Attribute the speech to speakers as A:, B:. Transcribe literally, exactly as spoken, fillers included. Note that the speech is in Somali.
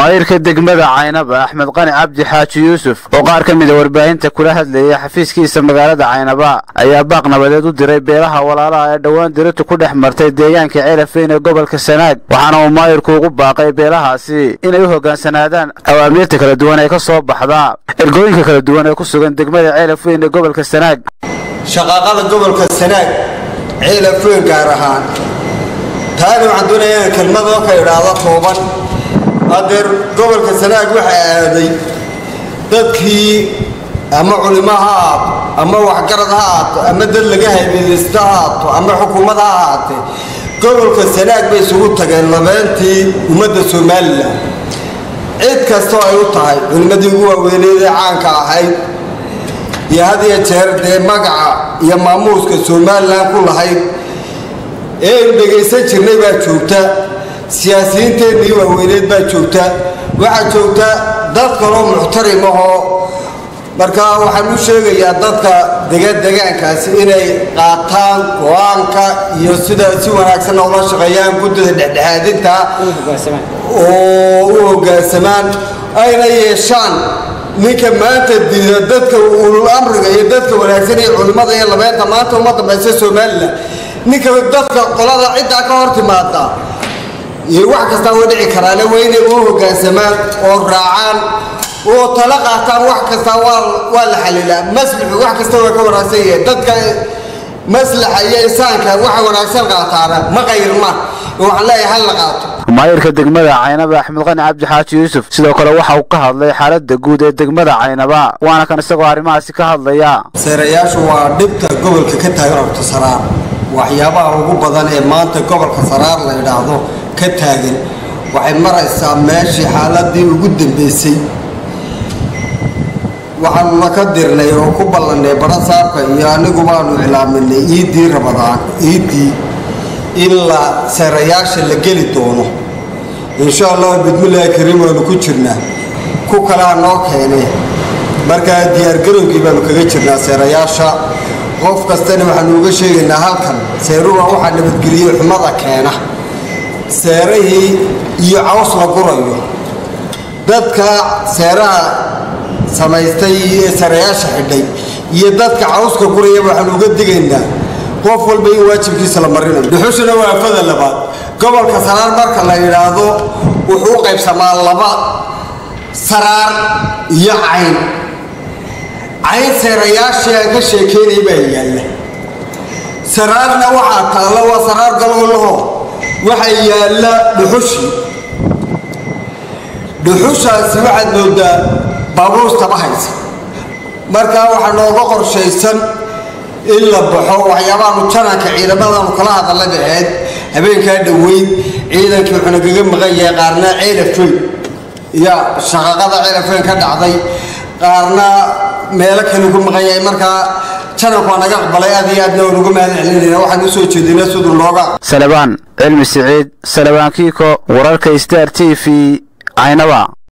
A: maayirka degmada Caynaba Axmed Qani Cabdi Xaaji Yuusuf oo qaar ka mid ah warbaahinta kula hadlayay xafiiskiisa magaalada Caynaba ayaa baaq nabadeed u diray beelaha walaalaha ee dhawaan dirtu ku dhex martay deegaanka Ceelafeen ee gobolka Sanaag waxaana uu maayirku ugu baaqay beelahaasi inay u hogaansanaadaan awaamirta kala duwan ee ka soo baxda ergooyinka kala duwan ee ku sugan degmada Ceelafeen ee gobolka Sanaag
B: shaqaaqada gobolka Sanaag Ceelafeen gaar ahaan taani waxaan doonayaa kelmado ka yiraahdo kooban adeer gobolka Sanaag waxa aaday dadkii ama culimaha ama waxgaradaha ama dad laga hay'adeysta ama xukuumadda ahaatay gobolka Sanaag bay isugu tageen labeentii ummadda Soomaaliland cid kasto ay u tahay culimadii ugu waaweynay caanka ahayd iyo hadiya jeer de magaca iyo maamuuska Soomaaliland ku lahayd ee dhageysan jirnay baa joogta siyaasiyiinteedii waaweyned baa joogta waxa joogta dad kale oo muxtarim ah marka waxaan u sheegayaa dadka deegaankaasi inay qaataan go'aanka iyo sida si wanaagsan oo la shaqeeyaan guddida dhexdhexaadinta oo u hoggaansamaan ayna yeeshaan ninka maanta diida dadka ulul amriga iyo dadka wanaagsan ee culimada iyo labeenta maanta ummadda baysa Soomaaliland ninka dadka qolada cidda ka hortimaada iyo wax kasta oo dhici kara la weyne oo hoggaansamaan oo raacaan oo tala qaataan wax kasta waa la xalilaa maslaxa wax kasta oo ka wanaagsan yahay dadka maslaxa iyo insaanka wax wanaagsan qaataana ma qayrma waxa la yahay la qaato
A: maayirka degmada Caynaba Axmed Qani Cabdi Xaaji Yuusuf sidoo kale waxa uu ka hadlay xaaladda guud ee degmada Caynaba waana kan isagoo arrimahaasi ka hadlaya
B: seerayaashu waa dhibta gobolka ka taageerto Saraar waxyaabaha ugu badan ee maanta gobolka Saraar la yiraahdo ka taagan waxay maraysaa meeshii xaaladii ugu dambeysay waxaan la ka dirnay oo ku ballanay barasaabka iyo anigu baanu ilaaminay iidii Ramadaan iidii illa seerayaasha la geli doono insha Allah bidmilaahi kariim waanu ku jirnaa ku kala noo keenay marka diyaar garowgii baanu kaga jirnaa seerayaasha qof kastana waxaan uga sheegaynaa halkan seeruhu waxa nabadgeliyo xumada keena seerahi iyo caws la gurayo dadka seeraha samaystay seerayaasha xidhay iyo dadka cawska guraya waxaan uga digaynaa qof walba in waajibkiisa la marinayo dhuxushana waa fadal labaad gobolka Saraar marka la yiraahdo wuxuu qaybsamaa laba Saraar iyo Cayn Cayn seerayaasha ka sheekeynay baa yaala Saraarna waxa taalo waa Saraar galowlaho waxa yaala dhuxushi dhuxushaasi waxa moodaa baabuurta bahaysa marka waxa nooga qorshaysan in la baxo waxyaabaha mutananka ciidamada kala hadalay ahayd habeenka dhaweyd ciidankii wuxuu naga maqan yahay qaarna Ceelafeen ya shaqada Ceelafeen ka dhacday qaarna meel kale ku maqan yahay marka tananku naga aqbalay aad iyo aad ugu mahadcelinayna waxaan u soo jeedinaa sidoo looga
A: Salabaan Cilmi Saciid Salabaan Kiiko wararka Star T V Caynaba.